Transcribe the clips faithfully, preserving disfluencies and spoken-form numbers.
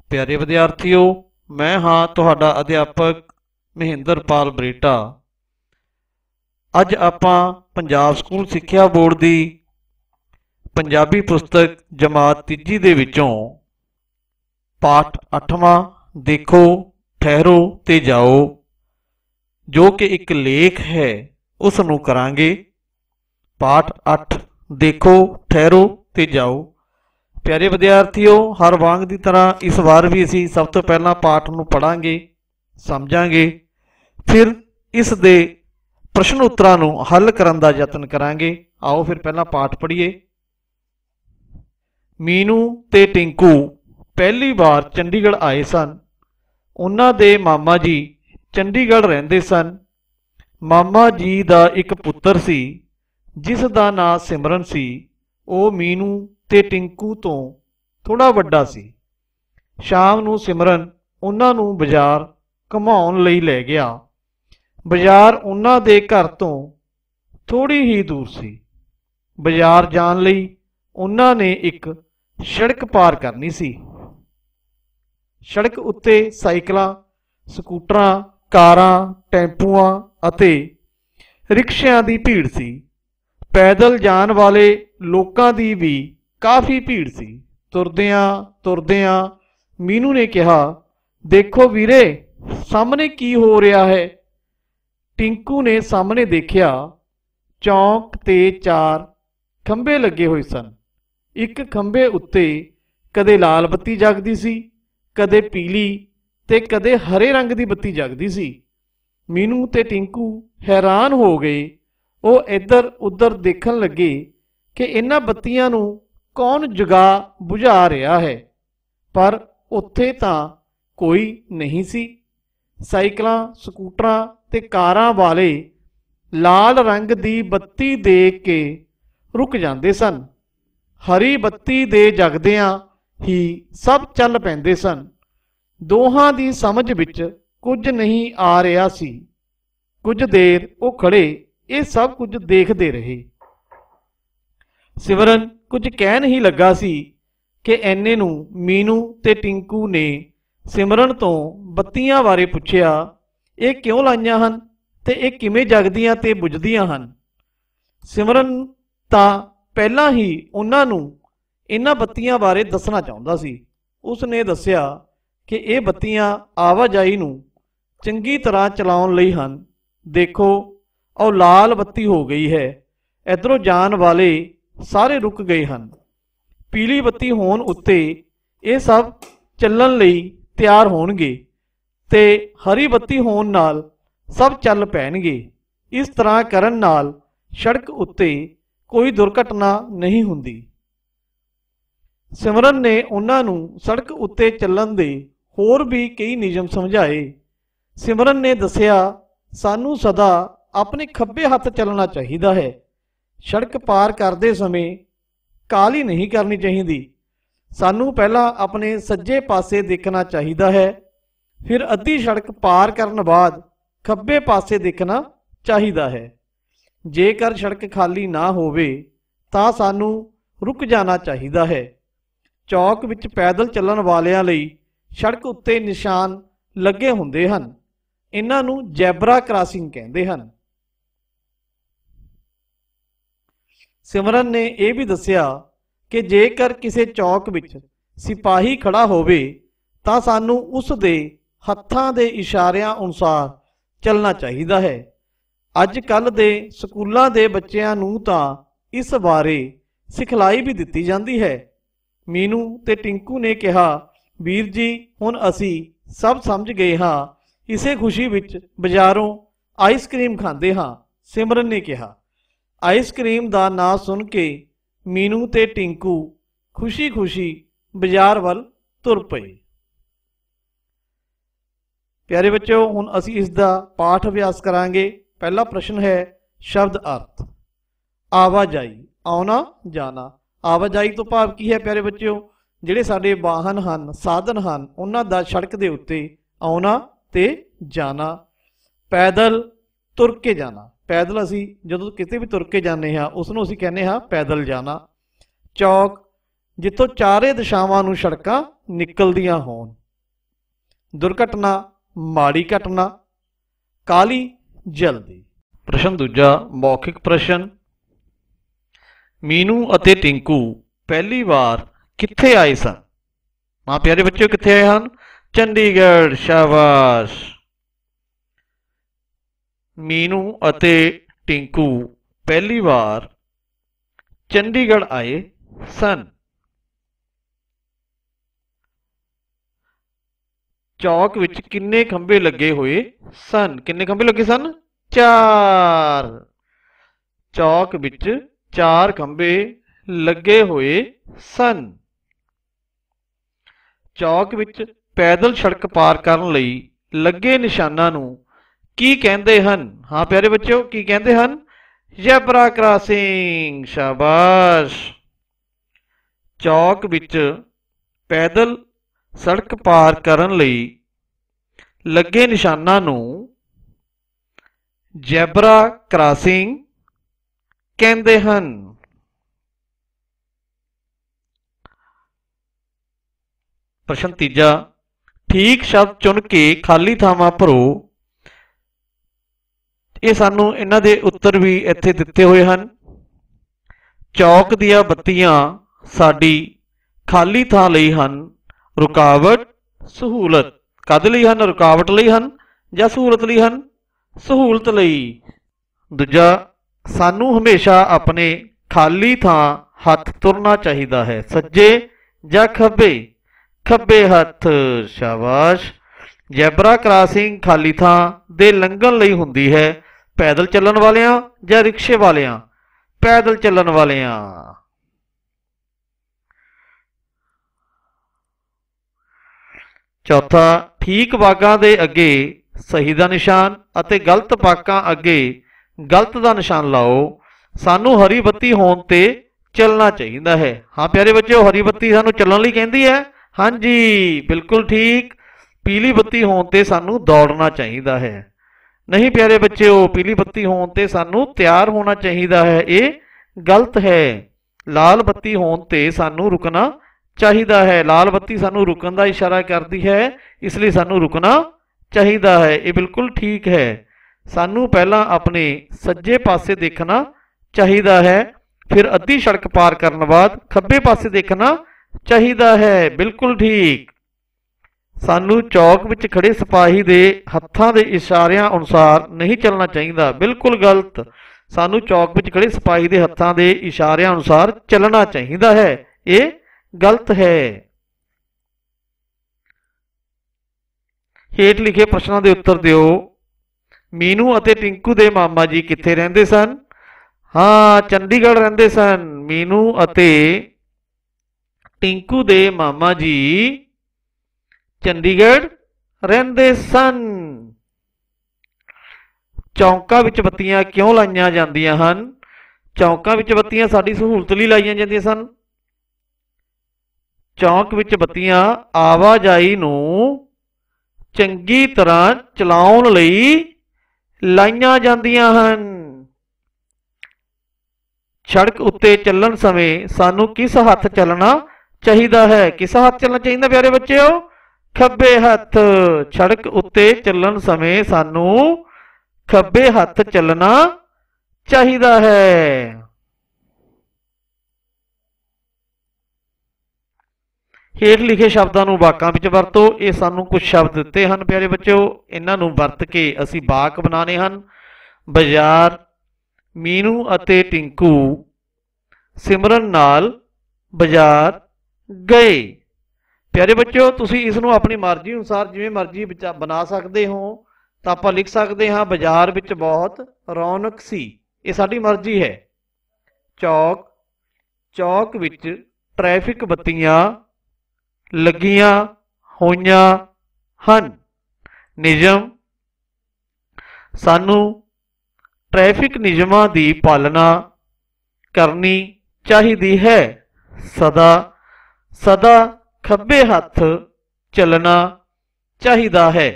प्यारे विद्यार्थियों, मैं हाँ तुहाडा अध्यापक महेंद्रपाल बरेटा। अज आपां पंजाब स्कूल सिक्ख्या बोर्ड की पंजाबी पुस्तक जमात तीजी दे विचों पाठ अठवां देखो ठहरो ते जाओ जो कि एक लेख है उस नूं करांगे। पाठ अठ देखो ठहरो ते जाओ। प्यारे विद्यार्थियों, हर वांग की तरह इस बार भी असी सब तो पहला पाठ नूं पढ़ांगे, समझांगे, फिर इस दे प्रश्न उत्तरां नूं हल करन दा यतन करांगे। आओ फिर पहला पाठ पढ़िए। मीनू ते टिंकू पहली बार चंडीगढ़ आए सन। उन्हां दे मामा जी चंडीगढ़ रहिंदे सन। मामा जी दा एक पुत्तर सी जिस दा नां सिमरन सी। ਉਹ मीनू ते टिंकू तो थोड़ा वड्डा सी। शाम नूं सिमरन उन्हां नूं बाजार घुमाउण लई लै गया। बाजार उन्हां दे घर तो थोड़ी ही दूर सी। बाजार जाण लई उन्हां ने एक सड़क पार करनी सी। सड़क उत्ते साइकलां, ਸਕੂਟਰਾਂ, कारां, टैंपूआं अते रिक्शिਆਂ ਦੀ भीड़ सी। पैदल जाण वाले लोकां दी भी काफ़ी भीड़ सी। तुरदियां तुरदियां मीनू ने कहा, देखो वीरे, सामने की हो रहा है। टिंकू ने सामने देखा। चौंक ते चार खंबे लगे हुए सन। एक खंबे उत्ते कदे लाल बत्ती जगदी सी, कदे पीली ते कदे हरे रंग की बत्ती जगदी सी। मीनू ते टिंकू हैरान हो गए। वो इधर उधर देखन लगे कि इन्हां बत्तियां नूं कौन जगा बुझा रहा है, पर उत्थे तां कोई नहीं सी। साइकलां, ਸਕੂਟਰਾਂ ते कारां वाले लाल रंग दी बत्ती देख के रुक जांदे सन। हरी बत्ती दे जगदियां ही सब चल पैंदे सन। दोहां दी समझ विच कुछ नहीं आ रहा सी। कुछ देर वो खड़े ये सब कुछ देखते रहे। सिमरन कुछ कह नहीं लगा सी कि एने नूं मीनू ते टिंकू ने सिमरन तो बत्तियां बारे पुछया, ये क्यों लाइयां हन ते ये किवें जगदियां ते बुझदियां हन। सिमरन तां पहलां ही उन्हां नूं इन्हां बत्तियां बारे दसना चाहुंदा सी। उसने दस्सिया कि ये बत्तियां आवाजाई नूं चंगी तरह चलाउण लई हन। देखो, और लाल बत्ती हो गई है। इधरों जान वाले सारे रुक गए हैं। पीली बत्ती होण उत्ते ये सब चलण लई तैयार होणगे ते हरी बत्ती होण नाल सब चल पैणगे। इस तरह करन नाल सड़क उत्ते कोई दुर्घटना नहीं हुंदी। सिमरन ने उन्हां नूं सड़क उत्ते चलण दे होर भी कई नियम समझाए। सिमरन ने दस्सिया, सानू सदा अपने खब्बे हथ चलना चाहिए है। सड़क पार करते समय काली नहीं करनी चाहिए। सानू पहला अपने सज्जे पासे देखना चाहिए है, फिर अद्धी सड़क पार करने बाद खब्बे पासे देखना चाहिए है। जेकर सड़क खाली ना होवे तां सानू रुक जाना चाहिए है। चौक विच पैदल चलण वालियां लई सड़क उत्ते निशान लगे हुंदे हन। इन्हां नूं जैबरा क्रॉसिंग कहंदे हन। सिमरन ने यह भी दस्सिया कि जेकर किसी चौक विच सिपाही खड़ा होवे तां सानू उस दे हत्थां दे इशारियां अनुसार चलना चाहिए है। अज कल दे स्कूलों दे बच्चियां नूं तां इस बारे सिखलाई भी दिती जाती है। मीनू ते टिंकू ने कहा, वीर जी, हुण असी सब समझ गए हाँ। इसे खुशी विच बाजारों आइसक्रीम खांदे हाँ। सिमरन ने कहा। आइसक्रीम का नाम सुन के मीनू ते टिंकू खुशी खुशी बाजार वाल तुर पए। प्यारे बच्चों, हुण असी इसका पाठ अभ्यास करांगे। पहला प्रश्न है शब्द अर्थ। आवाजाई, आना जाना। आवाजाई तो भाव की है प्यारे बच्चों, जिहड़े साडे वाहन हन, साधन हन, उन्हां दा सड़क दे उत्ते आना ते जाना। पैदल, तुर के जाना। पैदल असी जदों किते भी तुर के जाने हाँ उसनूं असी कहने हाँ पैदल जाना। चौक, ਜਿੱਥੋਂ ਚਾਰੇ ਦਿਸ਼ਾਵਾਂ ਨੂੰ ਸੜਕਾਂ ਨਿਕਲਦੀਆਂ ਹੋਣ। ਦੁਰਘਟਨਾ ਮਾੜੀ ਘਟਨਾ, ਕਾਲੀ ਜਲਦੀ। ਪ੍ਰਸ਼ਨ ਦੂਜਾ ਮੌਖਿਕ ਪ੍ਰਸ਼ਨ। ਮੀਨੂ ਅਤੇ ਟਿੰਕੂ ਪਹਿਲੀ ਵਾਰ ਕਿੱਥੇ ਆਏ ਸਨ? ਹਾਂ ਪਿਆਰੇ ਬੱਚਿਓ, ਕਿੱਥੇ ਆਏ ਹਨ? ਚੰਡੀਗੜ੍ਹ। ਸ਼ਾਬਾਸ਼। ਮੀਨੂ ਅਤੇ ਟਿੰਕੂ ਪਹਿਲੀ ਵਾਰ ਚੰਡੀਗੜ੍ਹ ਆਏ ਸਨ। ਚੌਕ ਵਿੱਚ ਕਿੰਨੇ ਖੰਭੇ ਲੱਗੇ ਹੋਏ ਸਨ? ਕਿੰਨੇ ਖੰਭੇ ਲੱਗੇ ਸਨ? ਚਾਰ। ਚੌਕ ਵਿੱਚ ਚਾਰ ਖੰਭੇ ਲੱਗੇ ਹੋਏ ਸਨ। ਚੌਕ ਵਿੱਚ ਪੈਦਲ ਸੜਕ ਪਾਰ ਕਰਨ ਲਈ ਲੱਗੇ ਨਿਸ਼ਾਨਾਂ ਨੂੰ ਕੀ ਕਹਿੰਦੇ ਹਨ? ਹਾਂ ਪਿਆਰੇ ਬੱਚਿਓ, ਕੀ ਕਹਿੰਦੇ ਹਨ? Zebra crossing. ਸ਼ਾਬਾਸ਼। ਚੌਕ ਵਿੱਚ ਪੈਦਲ ਸੜਕ ਪਾਰ ਕਰਨ ਲਈ ਲੱਗੇ ਨਿਸ਼ਾਨਾਂ ਨੂੰ ਜ਼ੈਬਰਾ ਕ੍ਰਾਸਿੰਗ ਕਹਿੰਦੇ ਹਨ। ਪ੍ਰਸ਼ਨ ਤੀਜਾ ਠੀਕ ਸ਼ਬਦ ਚੁਣ ਕੇ ਖਾਲੀ ਥਾਵਾਂ ਭਰੋ। ਇਹ ਸਾਨੂੰ ਇਹਨਾਂ ਦੇ ਉੱਤਰ ਵੀ ਇੱਥੇ ਦਿੱਤੇ ਹੋਏ ਹਨ। ਚੌਕ ਦੀਆਂ ਬੱਤੀਆਂ ਸਾਡੀ ਖਾਲੀ ਥਾਂ ਲਈ ਹਨ, ਰੁਕਾਵਟ ਸਹੂਲਤ। ਕਾਹਦੇ ਲਈ ਹਨ? ਰੁਕਾਵਟ ਲਈ ਹਨ ਜਾਂ ਸਹੂਲਤ ਲਈ ਹਨ? ਸਹੂਲਤ ਲਈ। ਦੂਜਾ ਸਾਨੂੰ ਹਮੇਸ਼ਾ ਆਪਣੇ ਖਾਲੀ ਥਾਂ ਹੱਥ ਤੁਰਨਾ ਚਾਹੀਦਾ ਹੈ, ਸੱਜੇ ਜਾਂ ਖੱਬੇ? ਖੱਬੇ ਹੱਥ। ਸ਼ਾਬਾਸ਼। ਜ਼ੈਬਰਾ ਕ੍ਰਾਸਿੰਗ ਖਾਲੀ ਥਾਂ ਦੇ ਲੰਘਣ ਲਈ ਹੁੰਦੀ ਹੈ, ਪੈਦਲ ਚੱਲਣ ਵਾਲਿਆਂ ਜਾਂ ਰਿਕਸ਼ੇ ਵਾਲਿਆਂ? ਪੈਦਲ ਚੱਲਣ ਵਾਲਿਆਂ। ਚੌਥਾ ਠੀਕ ਬਾਗਾਂ ਦੇ ਅੱਗੇ ਸਹੀ ਦਾ ਨਿਸ਼ਾਨ ਅਤੇ ਗਲਤ ਬਾਗਾਂ ਅੱਗੇ ਗਲਤ ਦਾ ਨਿਸ਼ਾਨ ਲਾਓ। ਸਾਨੂੰ ਹਰੀ ਬੱਤੀ ਹੋਣ ਤੇ ਚੱਲਣਾ ਚਾਹੀਦਾ ਹੈ। ਹਾਂ ਪਿਆਰੇ ਬੱਚਿਓ, ਹਰੀ ਬੱਤੀ ਸਾਨੂੰ ਚੱਲਣ ਲਈ ਕਹਿੰਦੀ ਹੈ। ਹਾਂਜੀ ਬਿਲਕੁਲ ਠੀਕ। ਪੀਲੀ ਬੱਤੀ ਹੋਣ ਤੇ ਸਾਨੂੰ ਦੌੜਨਾ ਚਾਹੀਦਾ ਹੈ। ਨਹੀਂ ਪਿਆਰੇ ਬੱਚਿਓ, ਪੀਲੀ ਬੱਤੀ ਹੋਣ ਤੇ ਸਾਨੂੰ ਤਿਆਰ ਹੋਣਾ ਚਾਹੀਦਾ ਹੈ, ਇਹ ਗਲਤ ਹੈ। ਲਾਲ ਬੱਤੀ ਹੋਣ ਤੇ ਸਾਨੂੰ ਰੁਕਣਾ ਚਾਹੀਦਾ ਹੈ। ਲਾਲ ਬੱਤੀ ਸਾਨੂੰ ਰੁਕਣ ਦਾ ਇਸ਼ਾਰਾ ਕਰਦੀ ਹੈ, ਇਸ ਲਈ ਸਾਨੂੰ ਰੁਕਣਾ ਚਾਹੀਦਾ ਹੈ, ਇਹ ਬਿਲਕੁਲ ਠੀਕ ਹੈ। ਸਾਨੂੰ ਪਹਿਲਾਂ ਆਪਣੇ ਸੱਜੇ ਪਾਸੇ ਦੇਖਣਾ ਚਾਹੀਦਾ ਹੈ, ਫਿਰ ਅੱਧੀ ਸੜਕ ਪਾਰ ਕਰਨ ਬਾਅਦ ਖੱਬੇ ਪਾਸੇ ਦੇਖਣਾ ਚਾਹੀਦਾ ਹੈ, ਬਿਲਕੁਲ ਠੀਕ। ਸਾਨੂੰ ਚੌਕ ਵਿੱਚ ਖੜੇ ਸਿਪਾਹੀ ਦੇ ਹੱਥਾਂ ਦੇ ਇਸ਼ਾਰਿਆਂ ਅਨੁਸਾਰ ਨਹੀਂ ਚੱਲਣਾ ਚਾਹੀਦਾ, ਬਿਲਕੁਲ ਗਲਤ। ਸਾਨੂੰ ਚੌਕ ਵਿੱਚ ਖੜੇ ਸਿਪਾਹੀ ਦੇ ਹੱਥਾਂ ਦੇ ਇਸ਼ਾਰਿਆਂ ਅਨੁਸਾਰ ਚੱਲਣਾ ਚਾਹੀਦਾ ਹੈ, ਇਹ ਗਲਤ ਹੈ। ਹੇਠ ਲਿਖੇ ਪ੍ਰਸ਼ਨਾਂ ਦੇ ਉੱਤਰ ਦਿਓ। ਮੀਨੂ ਅਤੇ ਟਿੰਕੂ ਦੇ ਮਾਮਾ ਜੀ ਕਿੱਥੇ ਰਹਿੰਦੇ ਸਨ? ਹਾਂ ਚੰਡੀਗੜ੍ਹ ਰਹਿੰਦੇ ਸਨ। ਮੀਨੂ ਅਤੇ ਟਿੰਕੂ ਦੇ ਮਾਮਾ ਜੀ ਚੰਡੀਗੜ੍ਹ ਰਹਿੰਦੇ ਸਨ। ਚੌਂਕਾਂ ਵਿੱਚ ਬੱਤੀਆਂ ਕਿਉਂ ਲਾਈਆਂ ਜਾਂਦੀਆਂ ਹਨ? ਚੌਂਕਾਂ ਵਿੱਚ ਬੱਤੀਆਂ ਸਾਡੀ ਸਹੂਲਤ ਲਈ ਲਾਈਆਂ ਜਾਂਦੀਆਂ ਸਨ। ਚੌਂਕ ਵਿੱਚ ਬੱਤੀਆਂ ਆਵਾਜਾਈ ਨੂੰ ਚੰਗੀ ਤਰ੍ਹਾਂ ਚਲਾਉਣ ਲਈ ਲਾਈਆਂ ਜਾਂਦੀਆਂ ਹਨ। ਸੜਕ ਉੱਤੇ ਚੱਲਣ ਸਮੇਂ ਸਾਨੂੰ ਕਿਸ ਹੱਥ ਚੱਲਣਾ ਚਾਹੀਦਾ ਹੈ? ਕਿਸ ਹੱਥ ਚੱਲਣਾ ਚਾਹੀਦਾ ਪਿਆਰੇ ਬੱਚਿਓ? ਖੱਬੇ ਹੱਥ। ਸੜਕ ਉੱਤੇ ਚੱਲਣ ਸਮੇਂ ਸਾਨੂੰ ਖੱਬੇ ਹੱਥ ਚੱਲਣਾ ਚਾਹੀਦਾ ਹੈ। ਹੇਠ ਲਿਖੇ ਸ਼ਬਦਾਂ ਨੂੰ ਵਾਕਾਂ ਵਿੱਚ ਵਰਤੋ। ਇਹ ਸਾਨੂੰ ਕੁਝ ਸ਼ਬਦ ਦਿੱਤੇ ਹਨ ਪਿਆਰੇ ਬੱਚਿਓ, ਇਹਨਾਂ ਨੂੰ ਵਰਤ ਕੇ ਅਸੀਂ ਵਾਕ ਬਣਾਉਣੇ ਹਨ। ਬਾਜ਼ਾਰ। ਮੀਨੂ ਅਤੇ ਟਿੰਕੂ ਸਿਮਰਨ ਨਾਲ ਬਾਜ਼ਾਰ ਗਏ। ਪਿਆਰੇ ਬੱਚਿਓ, ਤੁਸੀਂ ਇਸ ਨੂੰ ਆਪਣੀ ਮਰਜ਼ੀ ਅਨੁਸਾਰ ਜਿਵੇਂ ਮਰਜ਼ੀ ਬਣਾ ਸਕਦੇ ਹੋ। ਤਾਂ ਆਪਾਂ ਲਿਖ ਸਕਦੇ ਹਾਂ ਬਾਜ਼ਾਰ ਵਿੱਚ ਬਹੁਤ ਰੌਣਕ ਸੀ, ਇਹ ਸਾਡੀ ਮਰਜ਼ੀ ਹੈ। ਚੌਕ। ਚੌਕ ਵਿੱਚ ਟ੍ਰੈਫਿਕ ਬੱਤੀਆਂ ਲੱਗੀਆਂ ਹੋਈਆਂ ਹਨ। ਨਿਯਮ। ਸਾਨੂੰ ਟ੍ਰੈਫਿਕ ਨਿਯਮਾਂ ਦੀ ਪਾਲਣਾ ਕਰਨੀ ਚਾਹੀਦੀ ਹੈ। ਸਦਾ। ਸਦਾ ਖੱਬੇ ਹੱਥ ਚੱਲਣਾ ਚਾਹੀਦਾ ਹੈ।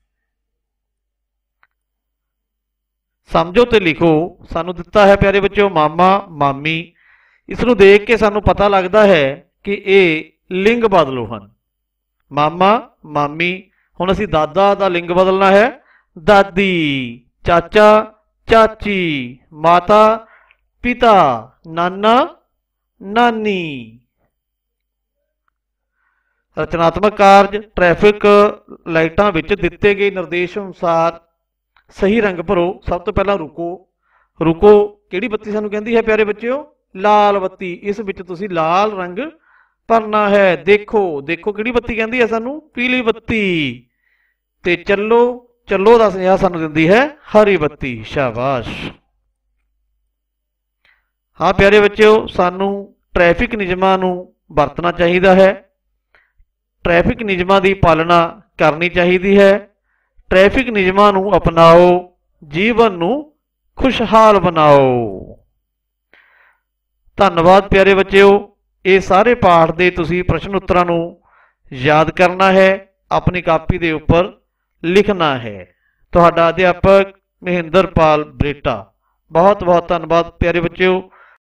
ਸਮਝੋ ਤੇ ਲਿਖੋ। ਸਾਨੂੰ ਦਿੱਤਾ ਹੈ ਪਿਆਰੇ ਬੱਚਿਓ ਮਾਮਾ ਮਾਮੀ। ਇਸ ਨੂੰ ਦੇਖ ਕੇ ਸਾਨੂੰ ਪਤਾ ਲੱਗਦਾ ਹੈ कि ये लिंग बदलो हैं। मामा मामी, हुण असीं दादा दा लिंग बदलना है दादी, चाचा चाची, माता पिता, नाना नानी। रचनात्मक कार्य ट्रैफिक लाइटां विच दिते गए निर्देश अनुसार सही रंग भरो। सब तो पहला रुको, रुको किहड़ी बत्ती सानूं कहंदी है प्यारे बच्चों? लाल बत्ती। इस विच तुसीं लाल रंग भरना है। देखो, देखो किहड़ी बत्ती कहंदी है सानूं? पीली बत्ती। ते चलो, चलो दा सुनेहा सानूं दिंदी है हरी बत्ती। शाबाश। हाँ प्यारे बच्चों, सानूं ट्रैफिक नियमां नूं वरतना चाहिदा है, ट्रैफिक नियमां दी पालना करनी चाहिदी है, ट्रैफिक नियमां नूं अपनाओ, जीवन नूं खुशहाल बनाओ। धन्नवाद प्यारे बच्चों। ये सारे पाठ दे तुसीं प्रश्न उत्तरां नूं याद करना है, अपनी कापी दे उपर लिखना है। तुहाडा अध्यापक महेंद्रपाल बरेटा। बहुत बहुत धन्नवाद प्यारे बच्चों।